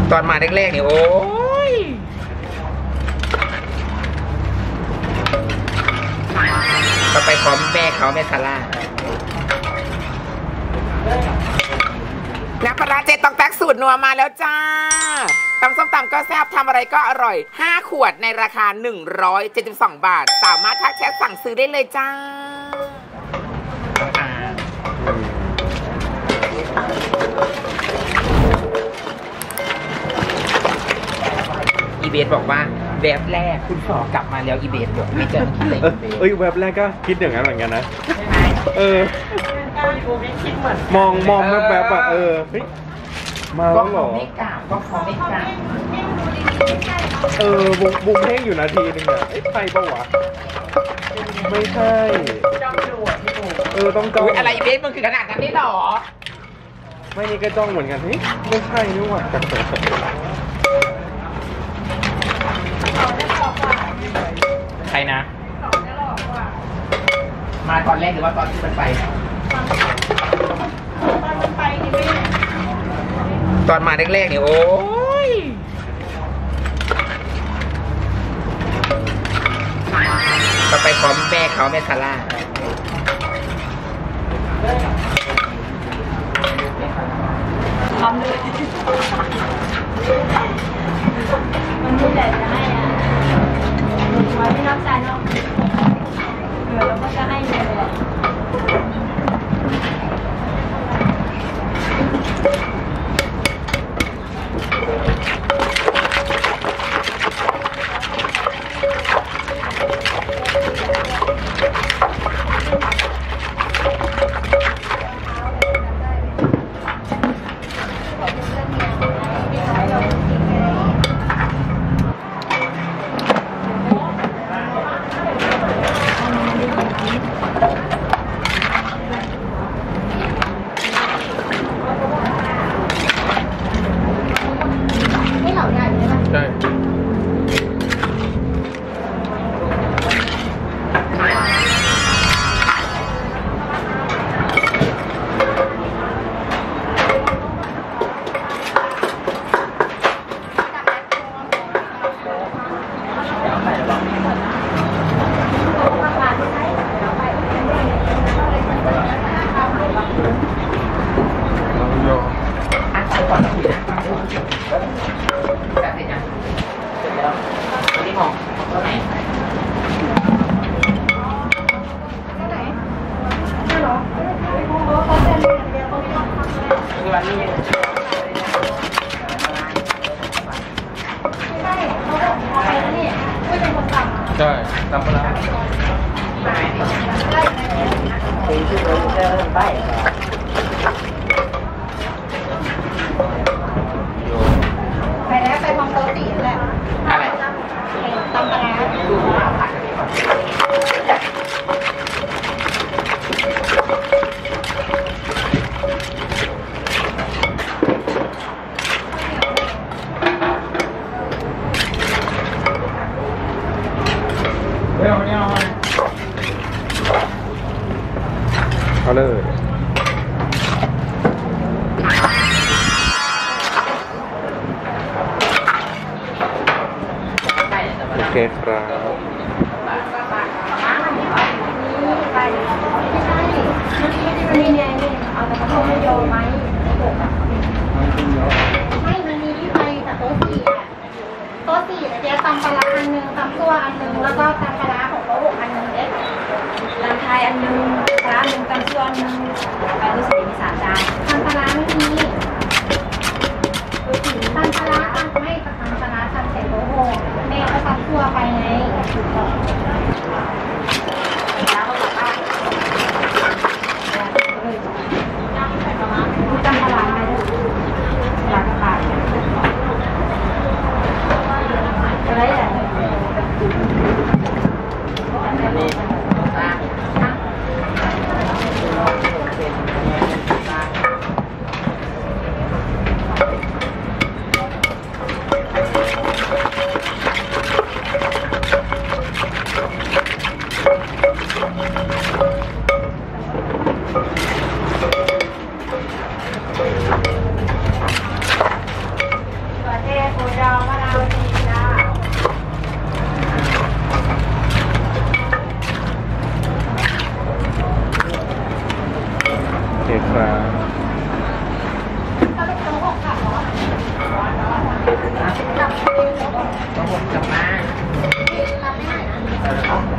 ตอนมาแรกๆนี่โอ้ยก็ไปพร้อมแม่เขาแม่ซาร่าน้ำปลาเจตองแตกสูตรนัวมาแล้วจ้าตำส้มตำก็แซ่บทำอะไรก็อร่อย5 ขวดในราคา172 บาทสามารถทักแชทสั่งซื้อได้เลยจ้าอีเบสบอกว่าแวบแรกคุณขอกลับมาแล้วอีเบสบอกไม่เจอคิดเลยแวบแรกก็คิดอย่างนั้นเหมือนกันนะใช่ไหมมองแวบอ่ะมาแล้วหรอไม่กล่าวก็ขอไม่กล่าวบุ้งเพ่งอยู่นาทีนึงอ่ะใช่ปะวะไม่ใช่จ้องดูต้องจ้องอะไรอีเบสมันคือขนาดนั้นได้หรอไม่นี่ก็จ้องเหมือนกันไม่ใช่นี่หว่าใครนะมาตอนแรกหรือว่าตอนที่มันไปตอนมาแรกๆนี่โอ้ยก็ไปพร้อมแม่เขาแม่ซาร่าทำเลยมันไม่ได้จะให้ไว้ไม่รับใจเนาะแล้วก็จะให้เลยใช่ตำปลาไปแล้วไปมองโต๊ะตีแหละอะไรตำปลาเอาเลยโอเคครับนี่เอาแต่กระเพาะโยไหมไม่มันมีที่ไปแต่โต๊ะสี่เจ๊ตำปลาอันนึงตำตัวอันนึงแล้วก็ตำปลาของโต๊ะ6อันนึงเด็กตำไทยอันนึงปลา1ตำตัวอันนึงไปรู้สึกมี3 จานตำปลาไม่มีตำปลาไม่ตำปลาตำเสร็จโต๊ะ6แม่ก็ตำตัวไปไงแล้วก็กลับบ้านตำปลาไปหลักขาดอะไรอ่ะต้องผมกลับมารับไม่ได้นะ